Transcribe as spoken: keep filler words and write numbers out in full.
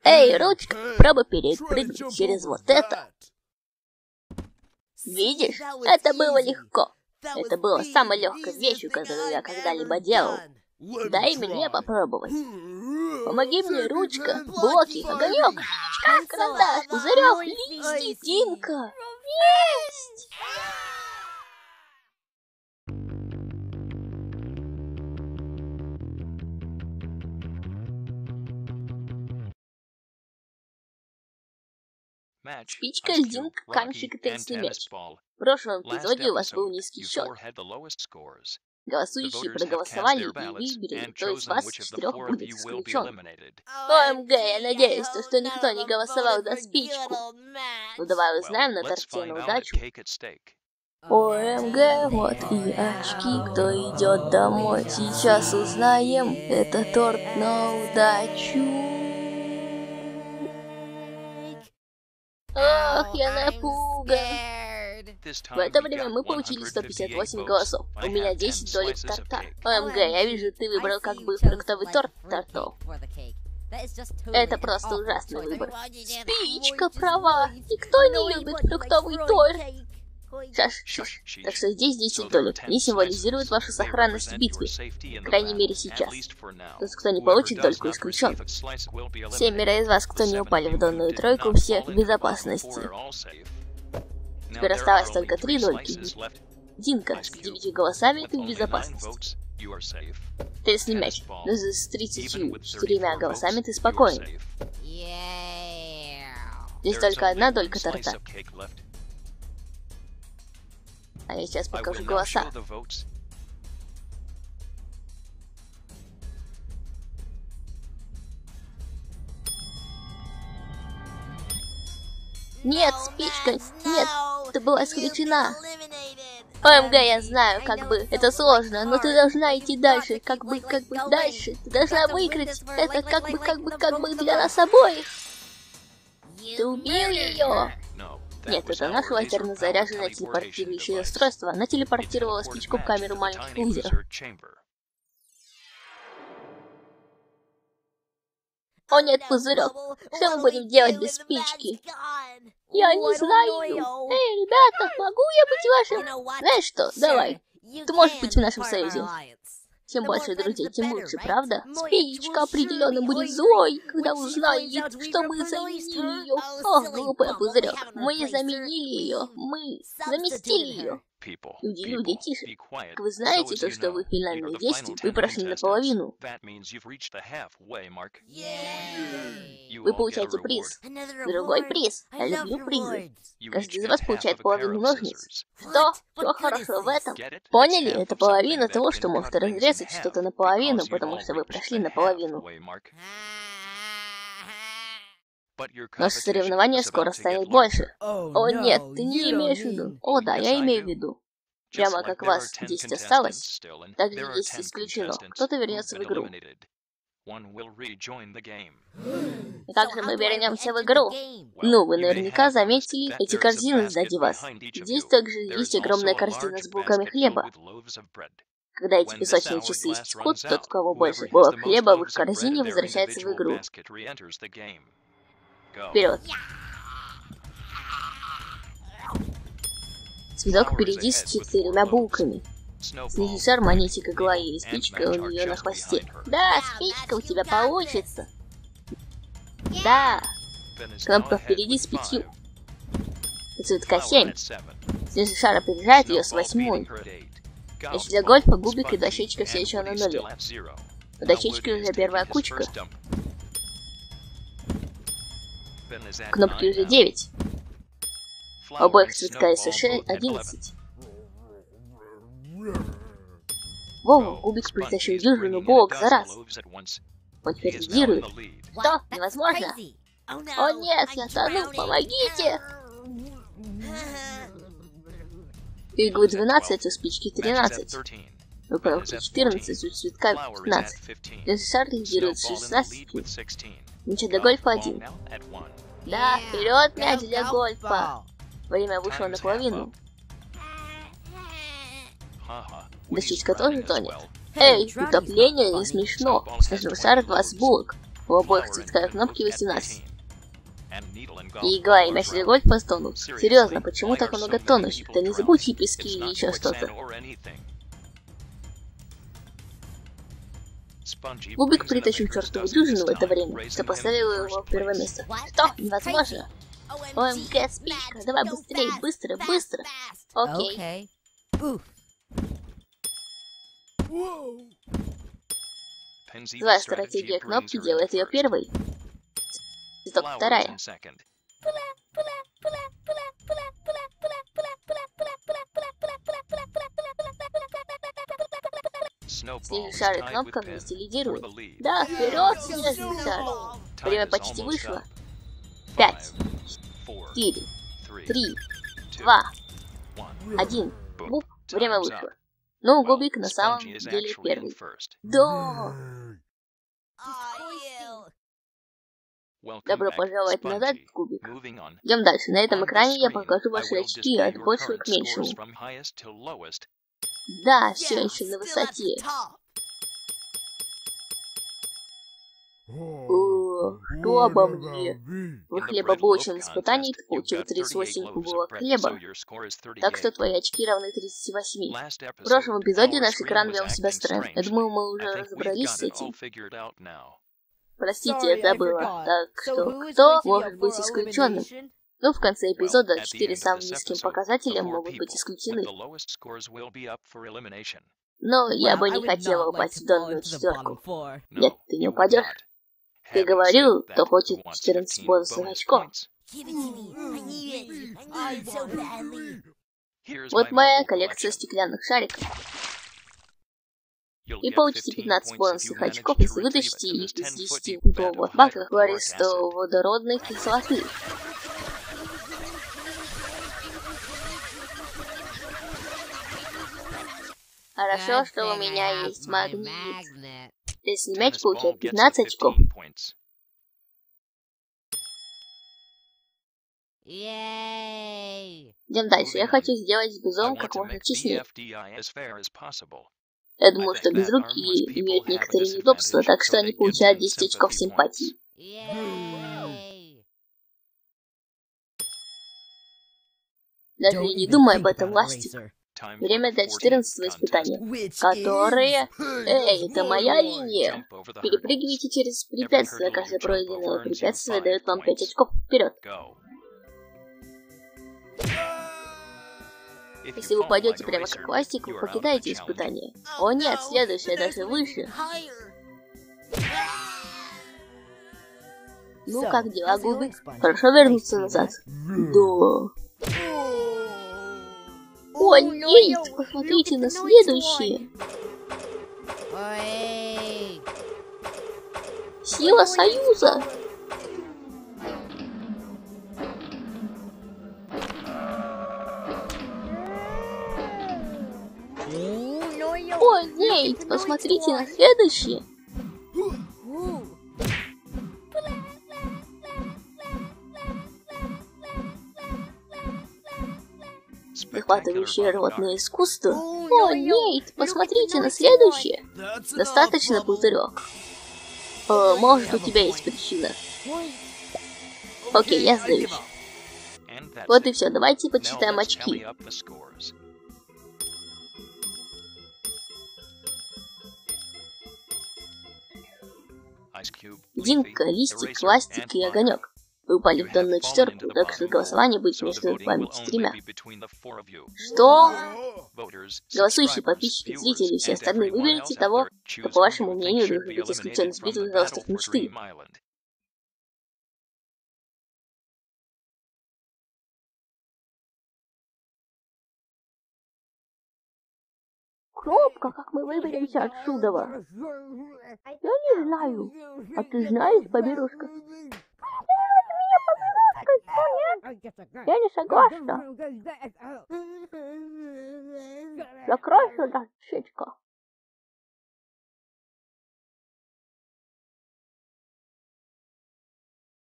Эй, ручка, пробуй перепрыгнуть через вот это. Видишь, это было легко. Это было самой легкой вещью, которую я когда-либо делал. Дай мне попробовать. Помоги мне, ручка, блоки, огонек, птичка, карандаш, пузырек, листья, Динка. Есть! Спичка, льдинка, камешек и теннисный мяч. В прошлом эпизоде у вас был низкий счет. Голосующие проголосовали и выбрали, кто из вас четырех будет исключен. ОМГ, я надеюсь, что никто не голосовал за спичку. Ну давай узнаем на торте на удачу. ОМГ, вот и очки, кто идет домой. Сейчас узнаем, это торт на удачу. Ох, я напуган. В это время мы получили сто пятьдесят восемь голосов. У меня десять долек торта. ОМГ, я вижу, ты выбрал как бы фруктовый торт тортов. Это просто ужасный выбор. Спичка права. Никто не любит фруктовый торт. Шаш, шаш. Так что здесь десять долек. Они символизируют вашу сохранность в битве. По крайней мере сейчас. Тот, кто не получит дольку, исключен. Семеро из вас, кто не упали в донную тройку, все в безопасности. Теперь осталось только три дольки. Динка, с девятью голосами ты в безопасности. Теннисный мяч. Но с тридцатью четырьмя голосами ты спокоен. Здесь только одна долька торта. А я сейчас покажу голоса. Нет, спичка, нет, ты была исключена. ОМГ, я знаю, как бы, это сложно, но ты должна идти дальше, как бы, как бы, дальше. Ты должна выиграть, это как бы, как бы, как бы для нас обоих. Ты убил ее. Нет, это наше лазерно заряженное телепортирующее устройство. Она телепортировала спичку в камеру маленьких лузеров. О нет, пузырек. Что мы будем делать без спички? Я не знаю. Эй, ребята, могу я быть вашим? Знаешь что, давай. Ты можешь быть в нашем союзе. Чем больше друзей, тем лучше, правда? Спичка определенно будет злой, когда узнает, что мы заменили ее. Ох, глупая пузырек. Мы не заменили ее. Мы заместили ее. Люди, люди, тише. Вы знаете то, что вы в финальной действии, вы прошли наполовину. Вы получаете приз. Другой приз. Я люблю призы. Каждый из вас получает половину ножниц. Что? Что хорошо в этом? Поняли? Это половина того, что может разрезать что-то наполовину, потому что вы прошли наполовину. Наше соревнование скоро станет больше. О нет, ты не имеешь в виду. О да, я имею в виду. Прямо как вас десять осталось, так же десять исключено. Кто-то вернется в игру. И как же мы вернемся в игру? Ну, вы наверняка заметили эти корзины сзади вас. Здесь также есть огромная корзина с булками хлеба. Когда эти песочные часы истекут, тот, у кого больше булок хлеба в их корзине, возвращается в игру. Вперед! Цветок впереди с четырьмя булками. Снизу шар, монетика, глая и спичка у нее на хвосте. Да, спичка у тебя получится. Да. Кнопка впереди с пятью. У цветка семь. Снизу шар опережает ее с восьмой. Если для гольфа губик и дощечка все еще на нуле. У дощечки уже первая кучка. Кнопки уже девять. У обоих цветка и США одиннадцать. Воу, Губик притащил дюжину булок за раз. Он теперь лидирует. Что? Невозможно? О нет, я тону, помогите! У иглы двенадцать, у спички тринадцать. У коробки четырнадцать, у цветка пятнадцать. США лидирует с шестнадцатью. Мяча для гольфа один. Да, вперед, мяч для гольфа. Время вышло наполовину. Дощечка тоже тонет. Эй, утопление не смешно. Снежный шар двадцать булок. У обоих цветковой кнопки восемнадцать. И игла и мяч для гольфа стонут. Серьезно, почему так много тонущих? Да не забудь и пески и еще что-то. Бубик притащил чертову дюжину в это время, что поставил его в первое место. Что? Невозможно. О эм гэ, спичка, давай быстрее, быстро, быстро. Окей. Злая стратегия кнопки делает ее первой. Цветок вторая. Снежный шар и кнопка вместе лидируют. Да, вперед, снежный шар. Время почти вышло. Пять, четыре, три, два, один. Буп, время вышло. Но Губик на самом деле первый. Да! Добро пожаловать назад, Губик. Идем дальше. На этом экране я покажу ваши очки от большего к меньшему. Да, все еще на высоте. О, что обо мне? В хлебобулочном испытании ты получил тридцать восемь булок хлеба. Так что твои очки равны тридцати восьми. В прошлом эпизоде наш экран вел себя странно. Я думаю, мы уже разобрались с этим. Простите, я забыла. Так что, кто может быть исключенным? Ну, в конце эпизода четыре самым низким показателя могут быть исключены. Но я бы не хотела упасть в данную четверку. Нет, ты не упадешь. Ты говорил, кто хочет четырнадцать бонусных очков. Вот моя коллекция стеклянных шариков. И получите пятнадцать бонусных очков, если вытащите их из десятифунтового бака хлористо-водородной кислоты. Хорошо, что у меня есть магнит. Если мяч получает пятнадцать очков. Идем дальше. Я хочу сделать с безом как можно честнее. Я думаю, что безруки имеют некоторые неудобства, так что они получают десять очков симпатии. Даже и не думай об этом, Ластик. Время для четырнадцатого испытания, которое... Эй, это моя линия! Перепрыгивайте через препятствия. Каждое пройденное препятствие дает вам пять очков вперед. Если вы упадете прямо как Ластик, вы покидаете испытание. О нет, следующее даже выше. Ну как дела, Губик? Хорошо вернуться назад? Да. О нет, посмотрите на следующее. Сила Союза. О нет, посмотрите на следующее. Захватывающее ротное искусство. О, нет, посмотрите на следующее. Достаточно, пузырек. О, может, у тебя есть причина. Окей, я сдаюсь. Вот и все, давайте подсчитаем очки. Динка, Листик, Ластик и Огонек. Вы упали в данную четверку, так что голосование будет между вами четырьмя. Что? Голосующие подписчики, зрители и все остальные, выберите того, кто, по вашему мнению, должен быть исключен из битвы за остров мечты. Кнопка, как мы выберемся отсюда? Я не знаю. А ты знаешь, Поберушка? Я не согласна. Закрой сюда, щечка.